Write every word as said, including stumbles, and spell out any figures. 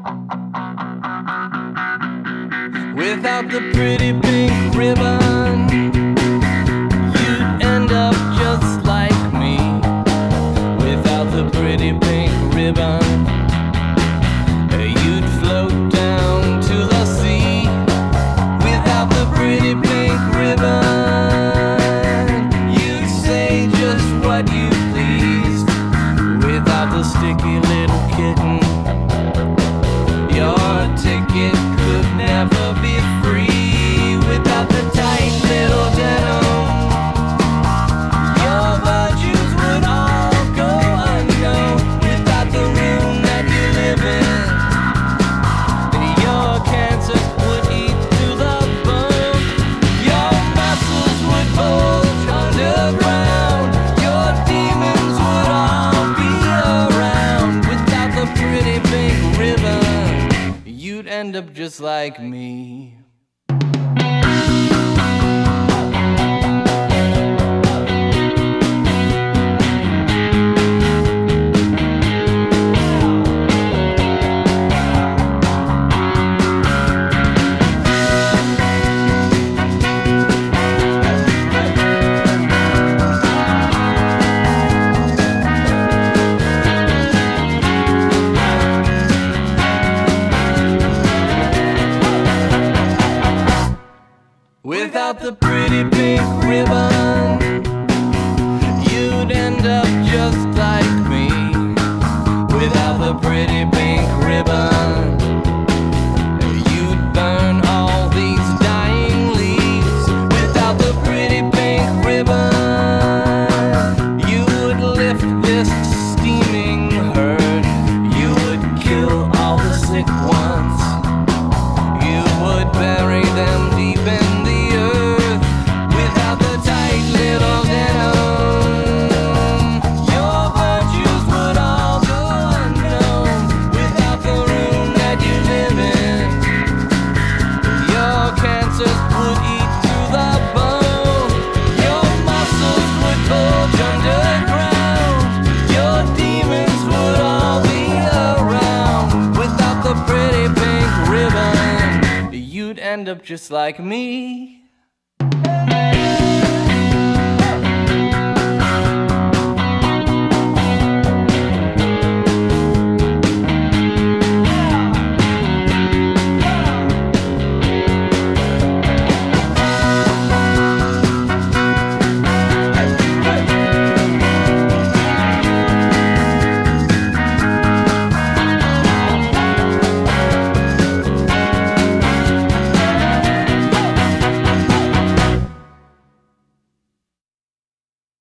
Without the pretty pink ribbon, you'd end up just like me. Without the pretty pink ribbon, you'd float down to the sea. Without the pretty pink ribbon, you'd say just what you pleased. Without the sticky little kitten, your ticket could never be free. Without the tight little denim, your virtues would all go unknown. Without the room that you live in, your cancer would eat to the bone. Your muscles would bulge underground. Your demons would all be around. Without the pretty pink ribbon, you'd end up just like me. Without the pretty pink ribbon, you'd end up just like me. Without the pretty pink ribbon, you'd burn all these dying leaves. Without the pretty pink ribbon, you would lift this steaming herd. You would kill all the sick ones. You would bury them deep in end up just like me.